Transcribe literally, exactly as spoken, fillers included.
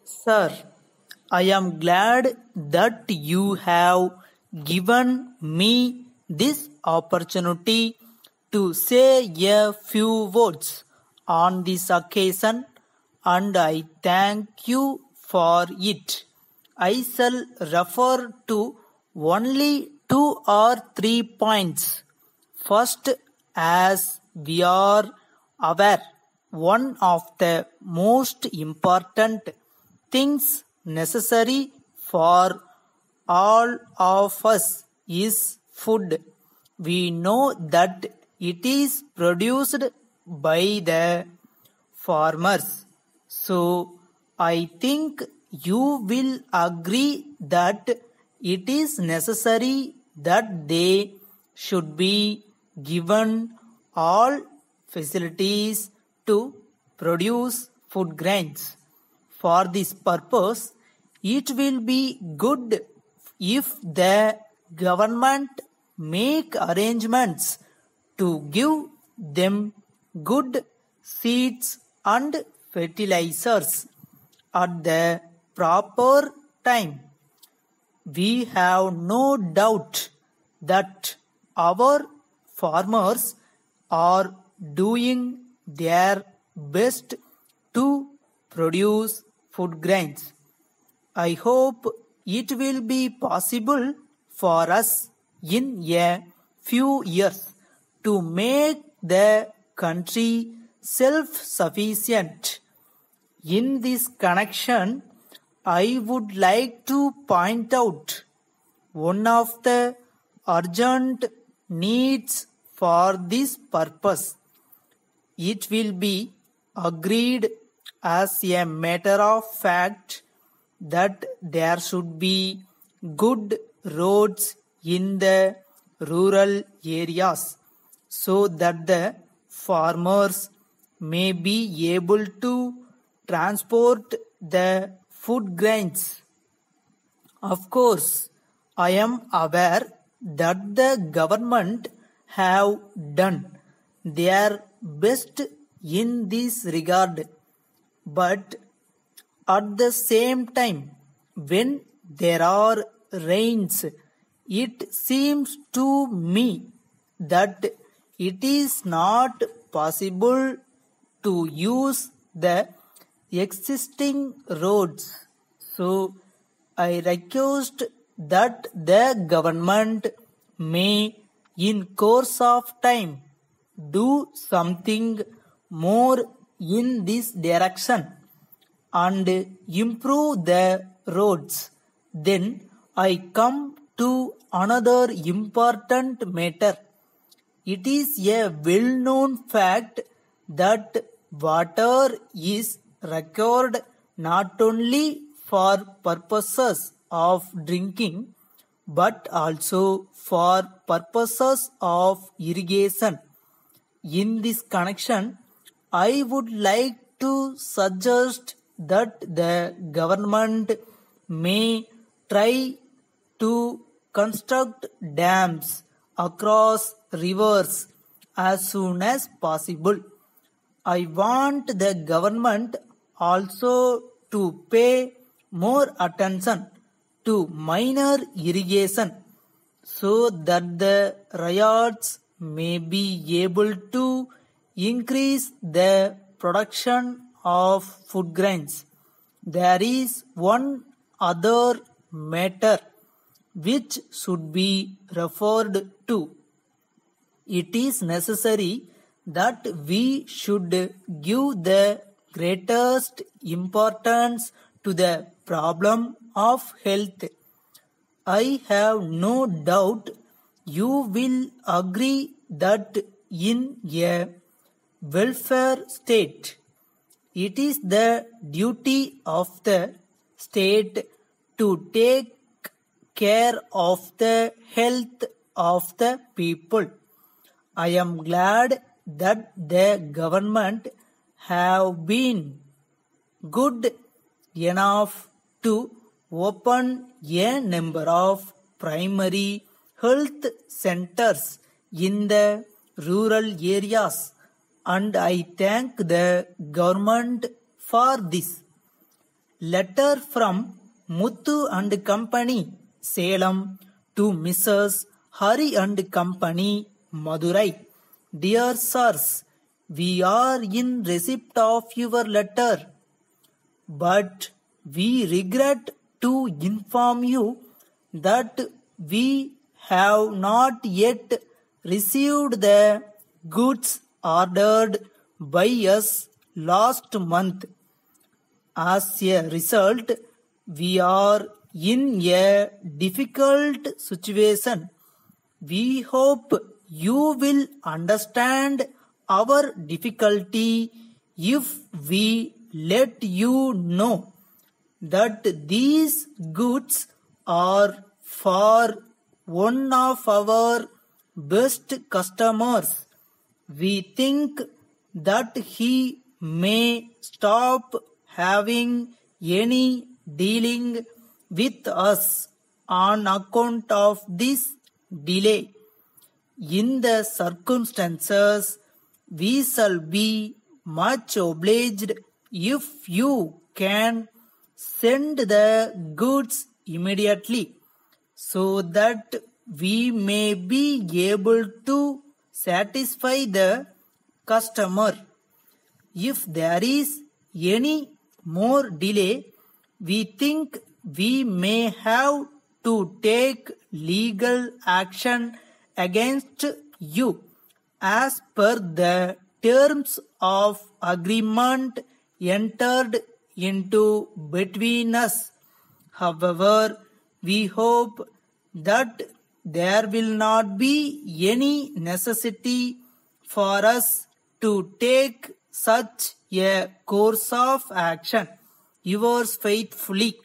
Sir, I am glad that you have given me this opportunity to say a few words on this occasion, and I thank you for it. I shall refer to only two or three points. First, as we are aware, one of the most important things necessary for all of us is food. We know that it is produced by the farmers. So, I think you will agree that it is necessary that they should be given all facilities to produce food grains. For this purpose, it will be good if the government make arrangements to give them good seeds and fertilizers at the proper time. We have no doubt that our farmers are doing their best to produce food grains. I hope it will be possible for us in a few years to make the country self-sufficient. In this connection, I would like to point out one of the urgent needs for this purpose. It will be agreed as a matter of fact that there should be good roads in the rural areas so that the farmers may be able to transport the food grains. Of course, I am aware that the government have done their best in this regard, but at the same time, when there are rains, it seems to me that it is not possible to use the existing roads. So, I request that the government may, in course of time, do something more in this direction and improve the roads. Then I come to another important matter. It is a well-known fact that water is required not only for purposes of drinking but also for purposes of irrigation. In this connection, I would like to suggest that the government may try to construct dams across rivers as soon as possible. I want the government also to pay more attention to minor irrigation so that the ryots may be able to increase the production of food grains. There is one other matter which should be referred to. It is necessary that we should give the greatest importance to the problem of health. I have no doubt you will agree that in a welfare state, it is the duty of the state to take care of the health of the people. I am glad that the government have been good enough to open a number of primary health centers in the rural areas, and I thank the government for this. Letter from Muthu and Company, Salem, to Missus Hari and Company, Madurai. Dear sirs, we are in receipt of your letter, but we regret to inform you that we have not yet received the goods ordered by us last month. As a result, we are in a difficult situation. We hope you will understand our difficulty if we let you know that these goods are for one of our best customers. We think that he may stop having any dealing with us on account of this delay. In the circumstances, we shall be much obliged if you can send the goods immediately, so that we may be able to satisfy the customer. If there is any more delay, we think we may have to take legal action against you as per the terms of agreement entered into between us. However, we hope that there will not be any necessity for us to take such a course of action. Yours faithfully,